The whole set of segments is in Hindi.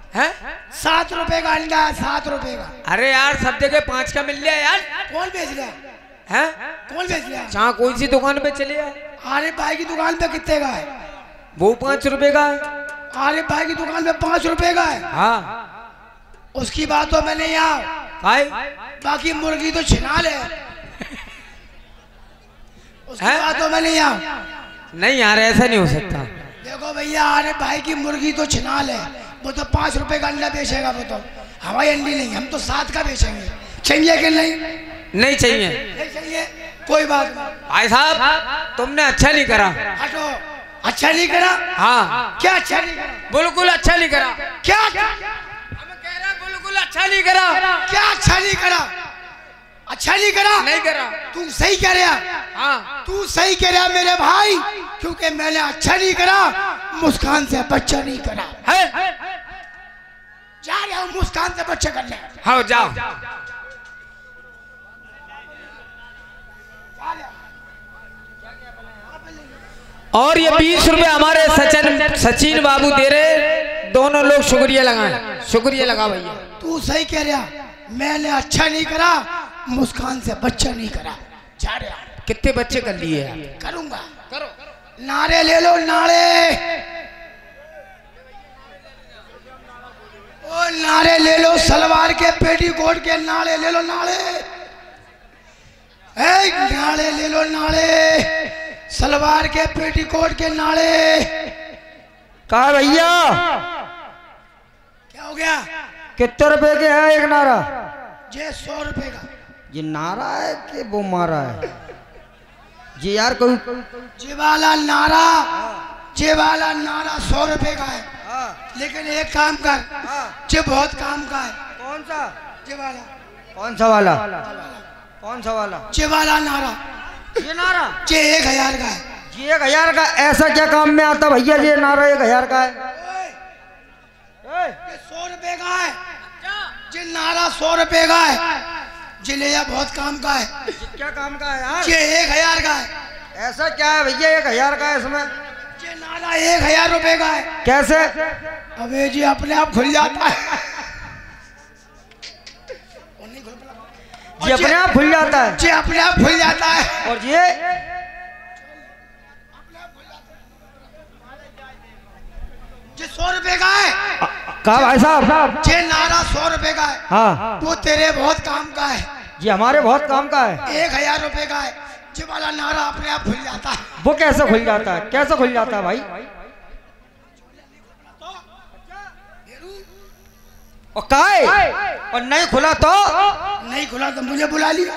है? 7 रुपए का अंडा है, 7 रुपए का। अरे यार सब जगह 5 का मिल जाए यार। कौन बेच रहा है? कौन बेच रहा? जहाँ कोई सी दुकान पे चले जाए। अरे भाई की दुकान पे कितने का है? वो 5 रुपए का है। अरे भाई की दुकान पे 5 रुपए का है। हाँ उसकी बात तो मैंने यहाँ, बाकी मुर्गी तो छिनाल है। उसकी बात तो मैंने यहाँ। नहीं यार ऐसा नहीं हो सकता। देखो भैया, अरे भाई की मुर्गी तो छिनाल है, वो तो 5 रुपए का अंडा बेचेगा। वो तो हवाई अंडी नहीं, हम तो 7 का बेचेंगे। चाहिए कि नहीं? नहीं चाहिए। नहीं चाहिए, कोई बात नहीं। भाई साहब तुमने अच्छा नहीं करा। हटो। अच्छा नहीं करा? हाँ। क्या अच्छा नहीं करा? बिल्कुल अच्छा नहीं करा। क्या? हम कह रहे बिल्कुल अच्छा नहीं करा। क्या अच्छा नहीं करा? अच्छा नहीं करा? नहीं करा। तू सही कह रहा। हाँ तू सही कह रहा मेरे भाई, क्योंकि मैंने अच्छा नहीं करा, मुस्कान से बच्चा नहीं करा है। जा रहा हूँ मुस्कान से बच्चा करने। हाँ जाओ। और ये 20 रुपए हमारे सचिन बाबू दे रहे। दोनों लोग शुक्रिया लगाएं। शुक्रिया लगा भैया। तू सही कह रहा, मैंने अच्छा नहीं करा, मुस्कान से बच्चा नहीं करा। जा रहा। कितने बच्चे कर लिए आप? करूंगा। करो। नारे ले लो, नारे। ओ नारे ले लो, सलवार के पेटीकोट के नारे ले लो, नारे। नारे ले लो, नारे। सलवार के पेटीकोट के नारे। कहा भैया क्या हो गया? कितने रुपए के है एक नारा? ये 100 रुपए का। ये नारा है कि वो मारा है? जी यार कोई ये वाला नारा, ये वाला नारा 100 रुपए का है। लेकिन एक काम कर, ये बहुत काम का है। कौन सा? ये वाला। कौन सा वाला? कौन सा वाला? ये वाला नारा, ये नारा ये 1000 का है। जी 1000 का? ऐसा क्या काम में आता भैया? ये नारा 1000 का है? ये 100 रुपए का है। ये नारा 100 रुपए का है। ये ले बहुत काम का है। क्या काम का है यार? ये 1000 का है। ऐसा क्या है भैया 1000 का है इसमें? ये नारा 1000 रुपए का है। कैसे? अबे जी अपने आप खुल जाता है। जी अपने आप खुल जाता है? ये अपने आप खुल जाता है। और ये ये 100 रुपए का है। कहा भाई साहब? ये नारा 100 रुपए का है। हाँ। वो तेरे बहुत काम का है। जी हमारे बहुत काम का है। 1000 रुपए का है। ये वाला नारा अपने आप खुल जाता है। वो कैसे खुल जाता है? कैसे खुल जाता है भाई? और काय? और नहीं खुला तो? नहीं खुला तो मुझे बुला लिया।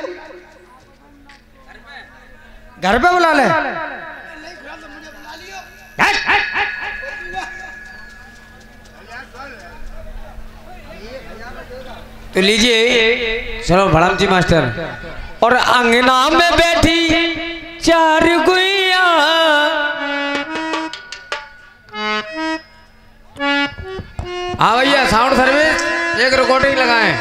घर पे बुला ले। नहीं खुला तो मुझे बुला लियो। तो लीजिए। चलो भड़मजी मास्टर। और अंगना में बैठी 4 गुइया, हाँ भैया साउंड सर्विस, एक रिकॉर्डिंग लगाएं।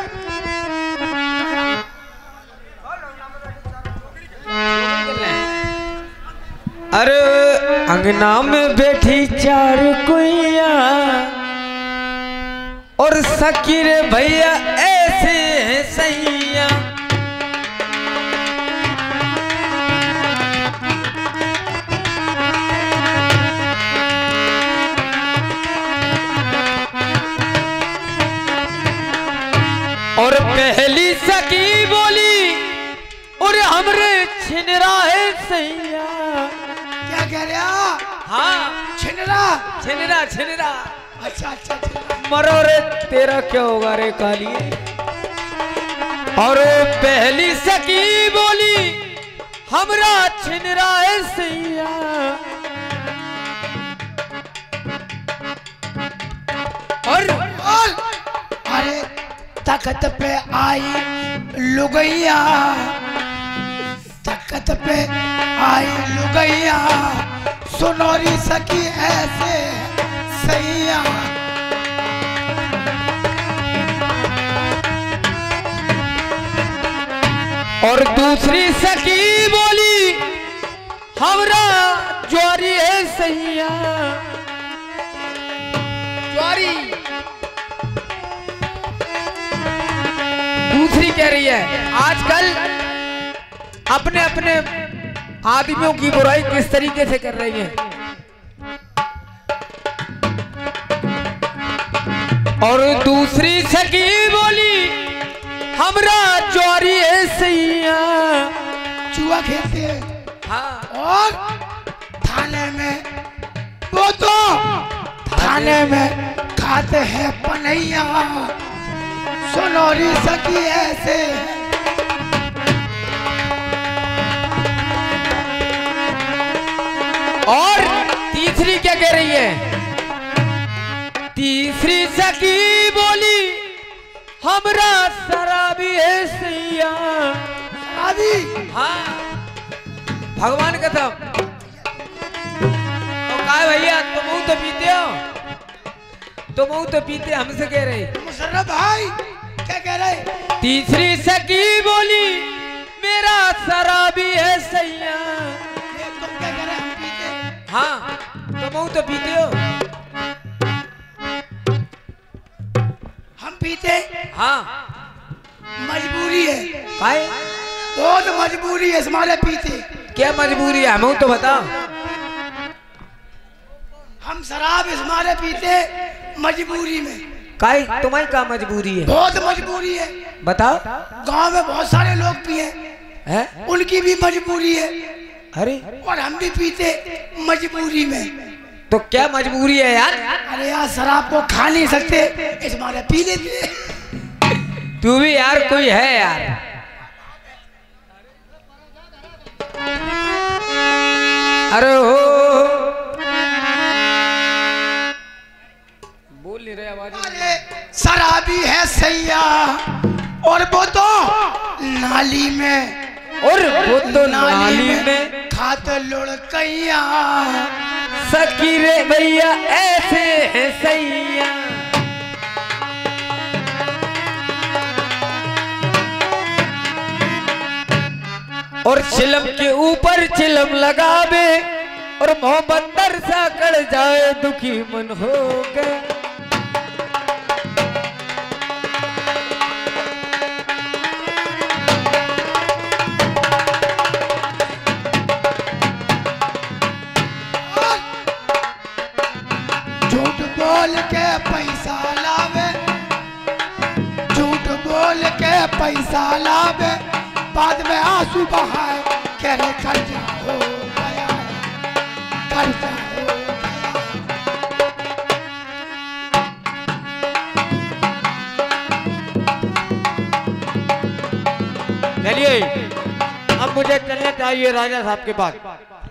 अरे अंगना में बैठी 4 गुइया, और सकीर भैया ऐसे हैं सैया। और पहली सकी बोली, और हमरे छिनरा है सैया। क्या कह रहा? हाँ छिनरा। छिनरा छिनरा। अच्छा अच्छा छिनरा। मरो रे तेरा क्या होगा रे काली। और पहली सकी बोली, हमरा छिनरा है सैया। और अरे तख्त पे आई लुगैया, तख्त पे आई लुगैया, सुनोरी सकी ऐसे सैया। और दूसरी सखी बोली, हमरा ज्वारी है सैया। ज्वारी दूसरी कह रही है आजकल अपने अपने आदमियों की बुराई किस तरीके से कर रही है। और दूसरी सखी बोली हमरा चोरी है सैया, चूहा खेलते हैं। हाँ। और थाने में वो तो थाने में खाते हैं पनैया, सोनौरी सखी ऐसे। और तीसरी क्या कह रही है, तीसरी सखी बोली हमरा शराबी है सैया। अभी हाँ भगवान कसम। और कहा भैया तुम तो पीते हो, तुम तो पीते, हमसे कह रहे मुशर्रफ भाई क्या कह रहे। तीसरी सखी बोली मेरा शराबी है सैया। तुम क्या कह रहे, हम पीते। हाँ तुम तो पीते हो, हम पीते। हाँ मजबूरी है, काहे? बहुत मजबूरी है हमारे पीते। क्या मजबूरी है हमें तो बताओ। हम शराब हमारे पीते मजबूरी में। काहे तुम्हारी क्या मजबूरी है? बहुत मजबूरी है। बताओ। गांव में बहुत सारे लोग पिए है? उनकी भी मजबूरी है। अरे और हम भी पीते मजबूरी में। तो क्या मजबूरी है यार? अरे यार शराब को खा नहीं सकते इसमारे पी लेते। तू भी यार कोई है यार। अरे हो बोल नहीं रहे आवाज। अरे शराबी है सैया और वो तो नाली में, और वो तो नाली में खाते लुढ़कैया। सखी रे भैया ऐसे है सैया। और चिलम के ऊपर चिलम लगावे और मोहब्बत सा कर जाए दुखी मन हो गए। झूठ बोल के पैसा लावे, झूठ बोल के पैसा लावे, बाद में आंसू बहाए कह रहे खर्चा हो गया, खर्चा हो गया। चलिए अब मुझे चलना चाहिए राजा साहब के पास।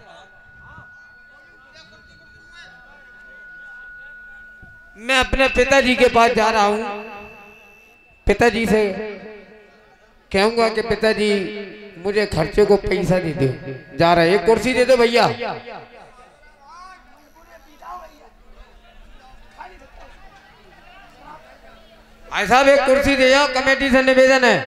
मैं अपने पिताजी के पास जा रहा हूँ। पिताजी से कहूंगा कि पिताजी मुझे खर्चे को पैसा दे दो। जा रहे, एक कुर्सी दे दो भैया। भाई साहब एक कुर्सी दे जाओ, कमेटी से निवेदन है।